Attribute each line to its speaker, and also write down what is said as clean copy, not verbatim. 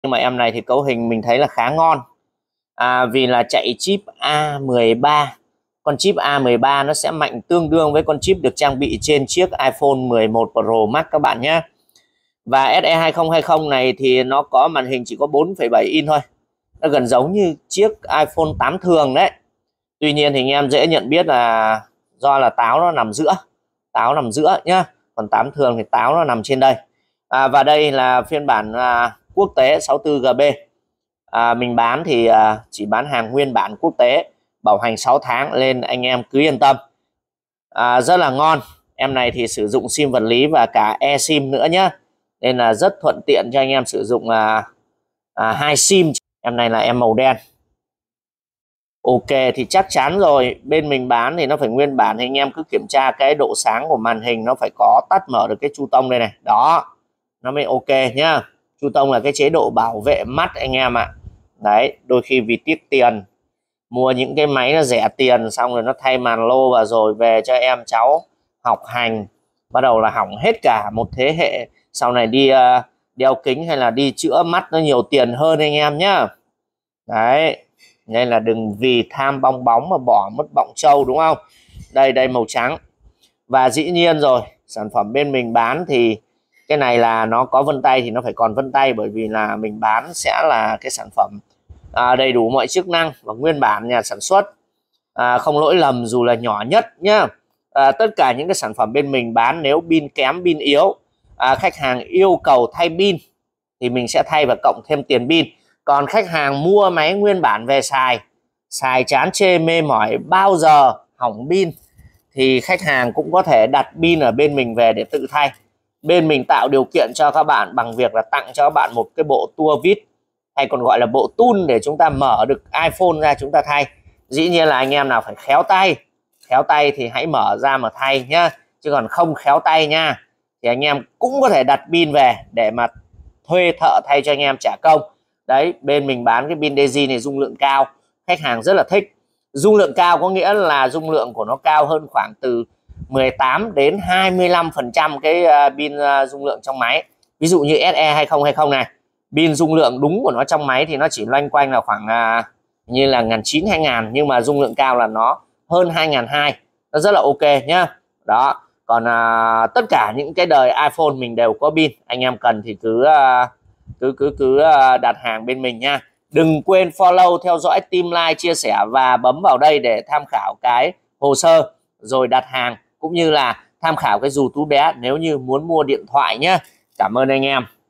Speaker 1: Nhưng mà em này thì cấu hình mình thấy là khá ngon, vì là chạy chip A13. Con chip A13 nó sẽ mạnh tương đương với con chip được trang bị trên chiếc iPhone 11 Pro Max các bạn nhé. Và SE 2020 này thì nó có màn hình chỉ có 4,7 inch thôi, nó gần giống như chiếc iPhone 8 thường đấy. Tuy nhiên thì anh em dễ nhận biết là do là táo nó nằm giữa nhá, còn 8 thường thì táo nó nằm trên đây. Và đây là phiên bản quốc tế 64GB. Mình bán thì chỉ bán hàng nguyên bản quốc tế, bảo hành 6 tháng lên, anh em cứ yên tâm. Rất là ngon. Em này thì sử dụng sim vật lý và cả eSIM nữa nhé, nên là rất thuận tiện cho anh em sử dụng 2 sim. Em này là em màu đen. Ok thì chắc chắn rồi, bên mình bán thì nó phải nguyên bản, thì anh em cứ kiểm tra cái độ sáng của màn hình, nó phải có tắt mở được cái chu tông đây này, đó nó mới ok nhá. Chu tông là cái chế độ bảo vệ mắt anh em ạ. Đấy, đôi khi vì tiếc tiền mua những cái máy nó rẻ tiền, xong rồi nó thay màn lô và rồi về cho em cháu học hành, bắt đầu là hỏng hết cả một thế hệ, sau này đi đeo kính hay là đi chữa mắt nó nhiều tiền hơn anh em nhá. Đấy, nên là đừng vì tham bong bóng mà bỏ mất bọng trâu, đúng không? Đây màu trắng. Và dĩ nhiên rồi, sản phẩm bên mình bán thì cái này là nó có vân tay thì nó phải còn vân tay, bởi vì là mình bán sẽ là cái sản phẩm đầy đủ mọi chức năng và nguyên bản nhà sản xuất, không lỗi lầm dù là nhỏ nhất nhá. Tất cả những cái sản phẩm bên mình bán, nếu pin kém, pin yếu, khách hàng yêu cầu thay pin thì mình sẽ thay và cộng thêm tiền pin. Còn khách hàng mua máy nguyên bản về xài chán chê mê mỏi, bao giờ hỏng pin thì khách hàng cũng có thể đặt pin ở bên mình về để tự thay. Bên mình tạo điều kiện cho các bạn bằng việc là tặng cho các bạn một cái bộ tua vít, hay còn gọi là bộ tool, để chúng ta mở được iPhone ra chúng ta thay. Dĩ nhiên là anh em nào phải khéo tay thì hãy mở ra mà thay nhá, chứ còn không khéo tay nha thì anh em cũng có thể đặt pin về để mà thuê thợ thay cho anh em trả công. Đấy, bên mình bán cái pin DG này dung lượng cao, khách hàng rất là thích. Dung lượng cao có nghĩa là dung lượng của nó cao hơn khoảng từ 18 đến 25% cái pin dung lượng trong máy. Ví dụ như SE 2020 này, pin dung lượng đúng của nó trong máy thì nó chỉ loanh quanh là khoảng như là 1.900 2.000, nhưng mà dung lượng cao là nó hơn 2.200, nó rất là ok nhá. Đó, còn tất cả những cái đời iPhone mình đều có pin, anh em cần thì cứ đặt hàng bên mình nha. Đừng quên follow, theo dõi, tim like, chia sẻ và bấm vào đây để tham khảo cái hồ sơ rồi đặt hàng, cũng như là tham khảo cái dù túi bé nếu như muốn mua điện thoại nhé. Cảm ơn anh em.